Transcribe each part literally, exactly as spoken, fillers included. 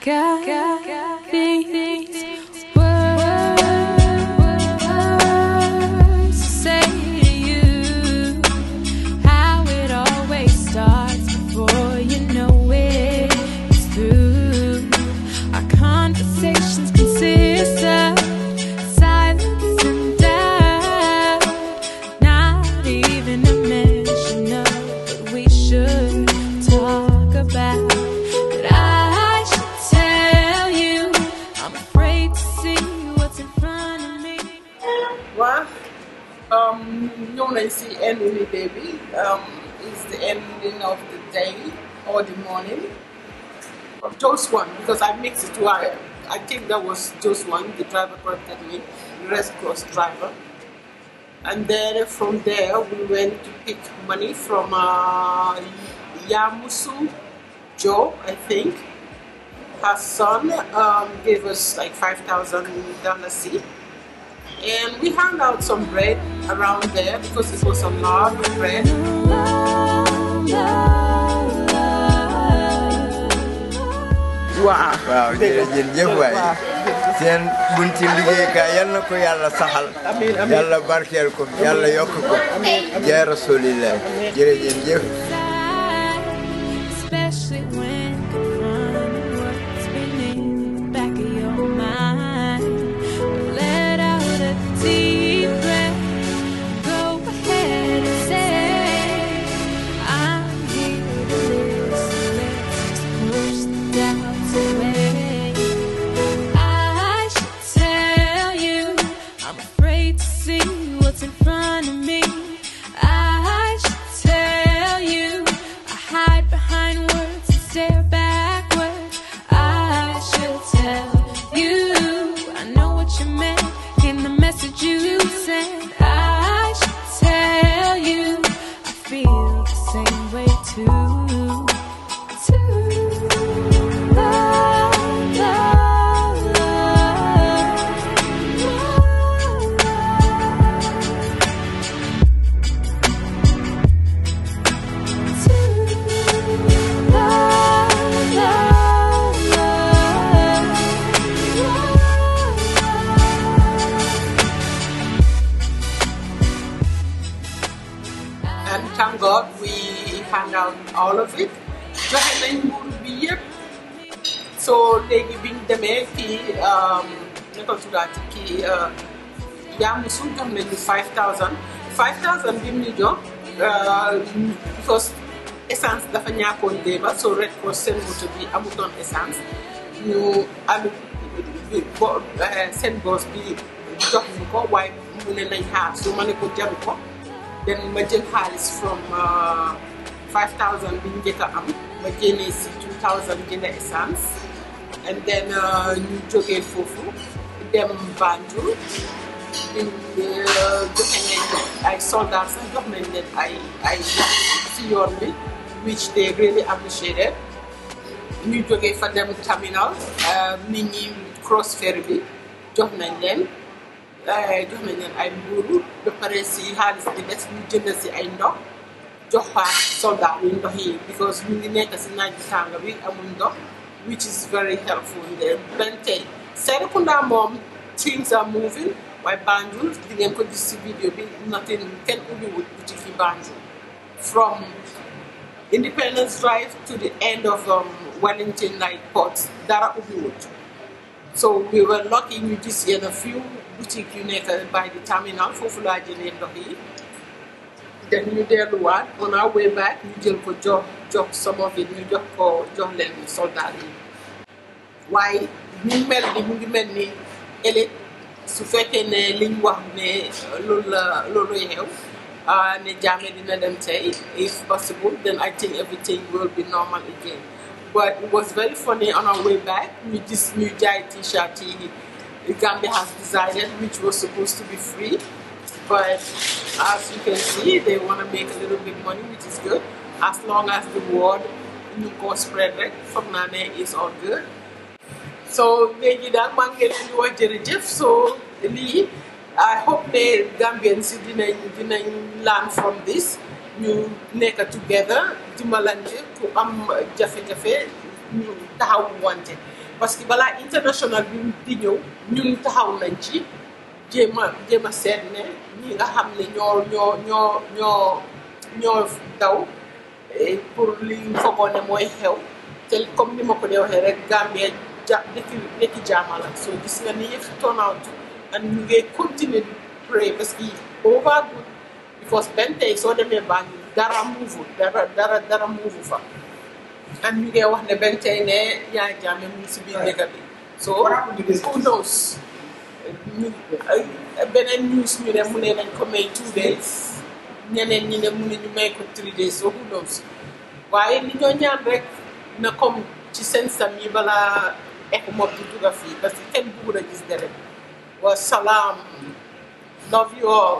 got these words to say to you, how it always starts before you know it's through. Our conversations consist of silence and doubt, not even a mention of what we should talk about. But I should tell you, I'm afraid to see what's in front of me. Well, um, ñëw nañ si ending the day bi. Um, it's the ending of the day or the morning. Just one, because I mixed it to I, I think that was just one. The driver corrected me, the rest was driver. And then from there we went to pick money from uh, Yamusu Joe, I think. Her son um, gave us like five thousand dollars each. And we handed out some bread around there because it was a lot of bread. Wow. Wow, jërëjëf waay. Seen bunti liggéeykaay yal na ko Yàlla saxal. Amiin amiin. Yàlla barkeel ko, Yàlla yokk ko. Jaay Rasulillah. Jërëjëf. Especially when confronting what's been in the back of your mind. Let out a deep breath. Go ahead and say, I'm here to listen. Let's just push the doubts away. I should tell you, I'm afraid to see what's in front of me. I should tell you, I hide behind words and stare backward. I should tell you, I know what you meant in the message you sent. I should tell you, I feel the same way too. Too. Love, love, And thank God we hand out all of it. Joxe nañ nguur bi yëpp. So léegi biñ demee kii ne ko tuddaati kii Yamusu jox nañu five thousand. five thousand bi mu ñu jox because essence dafa ñàkkoon déeba so Red Cross seen moto bi amutoon essence. Ñu alu bo seen boss bi jox ñu ko waaye mu ne nañ xaar so ma ne ko jaru ko. Then ma jël xaalis from five thousand bi njëkk a am ma génnee si two thousand jënd essence and then ñu jógee foofu dem Banjul joxe nañ ay soldats sax jox nañ leen ay ay si yoon bi which they really appreciated. Ñu jógee fa dem terminal nit ñi cross ferry bi jox nañ leen jox nañ leen ay mbuuru ba pare si xaalis bi des ñu jënd si ay ndox jox fa soldat yi ndox yi because ñu ngi nekk si naaj bi tàng bi amul ndox which is very helpful there. Ben tey Serekunda moom things are moving waaye Banjul di ngeen ko gis si vidéo bi nothing kenn ubbiwut boutique fi Banjul from Independence Drive to the end of um, Wellington Night Port dara ubbiwut. So we were lucky ñu gis yenn a few boutique yu nekk by the terminal foofu laa jëlee ndox yi. Then ñu delluwaat on our way back ñu jël ko jox jox some of it ñu jox ko jox leen soldat yi. Waaye ñu mel ni mu ngi mel ni ëllëg su fekkee ne liñ wax ne loolu la loolu xew ne Jammeh dina dem tey if possible then I think everything will be normal again. But it was very funny on our way back. We just new Jai t-shirt Gambia has decided, which was supposed to be free. But as you can see, they want to make a little bit money, which is good. As long as the word new go spread right from Nane is all good. So léegi daal maa ngi leen di wax jërëjëf so lii I hope the Gambians dinañ dinañ learn from this. ñu nekk together dimbalante ku am jafe-jafe ñu taxaw wante parce que balaa international bi di ñëw ñun taxaw nañ ci jéem a jéem a seet ne ñi nga xam ne ñoo ñoo ñoo ñoo ñoo daw pour li foogoo ne mooy xew te comme ni ma ko dee waxee rek Gambia ja dëkki dëkki jaama la soo gis nga ni yëf turn out and ñu ngi continue di pray parce que over good because benn tey soo demee Banjul dara muuvu dara dara dara muuvu fa and ñu ngi wax ne benn tey ne yaa jaame mu ngi si biir dëkk bi so who knows ñu beneen news ñu ne mu ne nañ ko may two days ñeneen ñi ne mu ne ñu may ko three days so who knows waaye li ñoo ñaan rek na comme ci seen sam yi balaa ek moom di dugga fii parce que kenn bëggul a gis deret wa salaam love you all.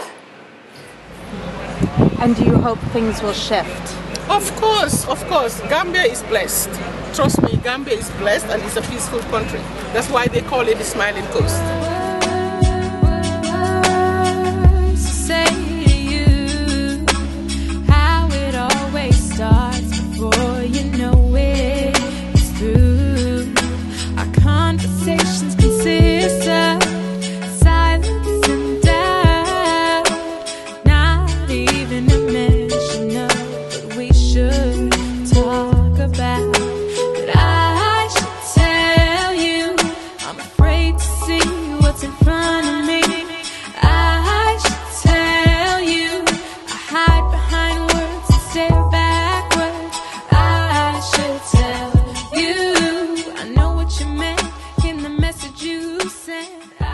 And do you hope things will shift? Of course, of course. Gambia is blessed. Trust me, Gambia is blessed and it's a peaceful country. That's why they call it the Smiling Coast. Say to you how it always starts before you know it's through. Our conversations consist of silence and doubt, not even a mention of what we should talk about. But I should tell you, I'm afraid to see what's in front of me. I should tell you, I hide behind words and stare backwards. I should tell you, I know what you meant in the message you sent.